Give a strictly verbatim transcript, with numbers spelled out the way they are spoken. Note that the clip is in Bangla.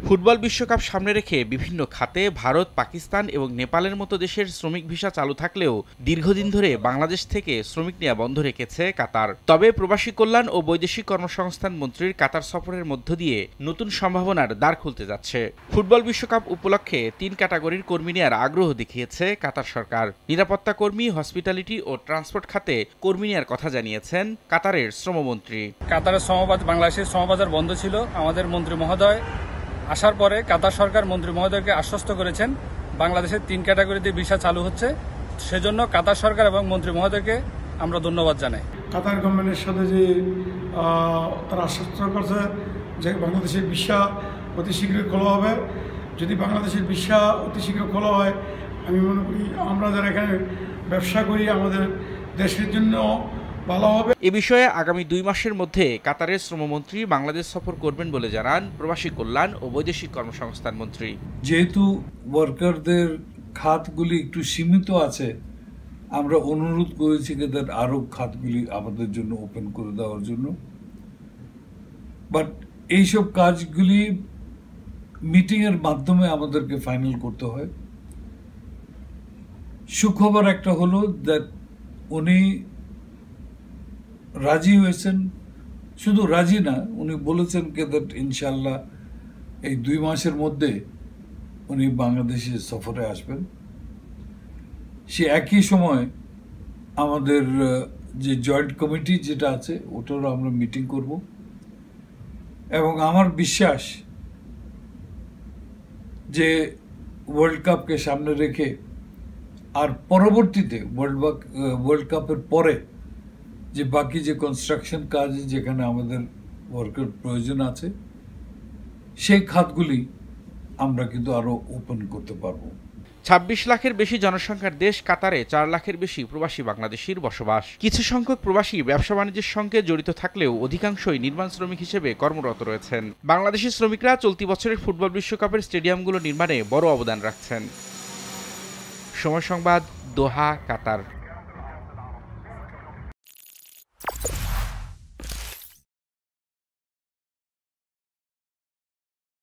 ফুটবল বিশ্বকাপ সামনে রেখে বিভিন্ন খাতে ভারত, পাকিস্তান এবং নেপালের মতো দেশের শ্রমিক ভিসা চালু থাকলেও দীর্ঘদিন ধরে বাংলাদেশ থেকে শ্রমিক নেওয়া বন্ধ রেখেছে কাতার। তবে প্রবাসী কল্যাণ ও বৈদেশিক কর্মসংস্থান মন্ত্রীর কাতার সফরের মধ্য দিয়ে নতুন সম্ভাবনার দ্বার খুলতে যাচ্ছে। ফুটবল বিশ্বকাপ উপলক্ষে তিন ক্যাটাগরির কর্মী নেওয়ার আগ্রহ দেখিয়েছে কাতার সরকার। নিরাপত্তা কর্মী, হসপিটালিটি ও ট্রান্সপোর্ট খাতে কর্মী নেওয়ার কথা জানিয়েছেন কাতারের শ্রমমন্ত্রী। কাতারের শ্রমবাজার বাংলাদেশের শ্রমবাজার বন্ধ ছিল। আমাদের মন্ত্রী মহোদয় আসার পরে কাতার সরকার মন্ত্রী মহোদয়কে আশ্বস্ত করেছেন বাংলাদেশের তিন ক্যাটাগরিতে ভিসা চালু হচ্ছে। সেজন্য কাতার সরকার এবং মন্ত্রী মহোদয়কে আমরা ধন্যবাদ জানাই। কাতার গভর্নমেন্টের সাথে যে তারা আশ্বস্ত করছে যে বাংলাদেশের ভিসা অতি শীঘ্রই খোলা হবে। যদি বাংলাদেশের ভিসা অতি শীঘ্র খোলা হয়, আমি মনে করি আমরা যারা এখানে ব্যবসা করি আমাদের দেশের জন্য ভালো হবে। এ বিষয়ে আগামী দুই মাসের মধ্যে কাতারের শ্রমমন্ত্রী বাংলাদেশ সফর করবেন বলে জানান প্রবাসী কল্যাণ ও বৈদেশিক কর্মসংস্থান মন্ত্রী। যেহেতু ওয়ার্কারদের খাতগুলি একটু সীমিত আছে, আমরা অনুরোধ করেছি তাদের আরো খাতগুলি আমাদের জন্য ওপেন করে দেওয়ার জন্য। বাট এইসব কাজগুলি মিটিং এর মাধ্যমে আমাদেরকে ফাইনাল করতে হয়। সুখবর একটা হলো দ্যাট উনি রাজি হয়েছেন। শুধু রাজি না, উনি বলেছেন কে দ্যাট ইনশাল্লাহ এই দুই মাসের মধ্যে উনি বাংলাদেশে সফরে আসবেন। সে একই সময় আমাদের যে জয়েন্ট কমিটি যেটা আছে ওটারও আমরা মিটিং করব এবং আমার বিশ্বাস যে ওয়ার্ল্ড কাপকে সামনে রেখে আর পরবর্তীতে ওয়ার্ল্ড ওয়ার্ল্ড কাপের পরে যে বাকি যে কনস্ট্রাকশন কাজ যেখানে আমাদের ওয়ার্কার প্রয়োজন আছে সেই খাতগুলি আমরা কিন্তু আরো ওপেন করতে পারবো। ছাব্বিশ লাখের বেশি জনসংখ্যার দেশ কাতারে চার লাখের বেশি প্রবাসী বাংলাদেশির বসবাস। কিছু সংখ্যক প্রবাসী ব্যবসা বাণিজ্যের সঙ্গে জড়িত থাকলেও অধিকাংশই নির্মাণ শ্রমিক হিসেবে কর্মরত রয়েছেন। বাংলাদেশি শ্রমিকরা চলতি বছরের ফুটবল বিশ্বকাপের স্টেডিয়ামগুলো নির্মাণে বড় অবদান রাখছেন। সময় সংবাদ, দোহা, কাতার।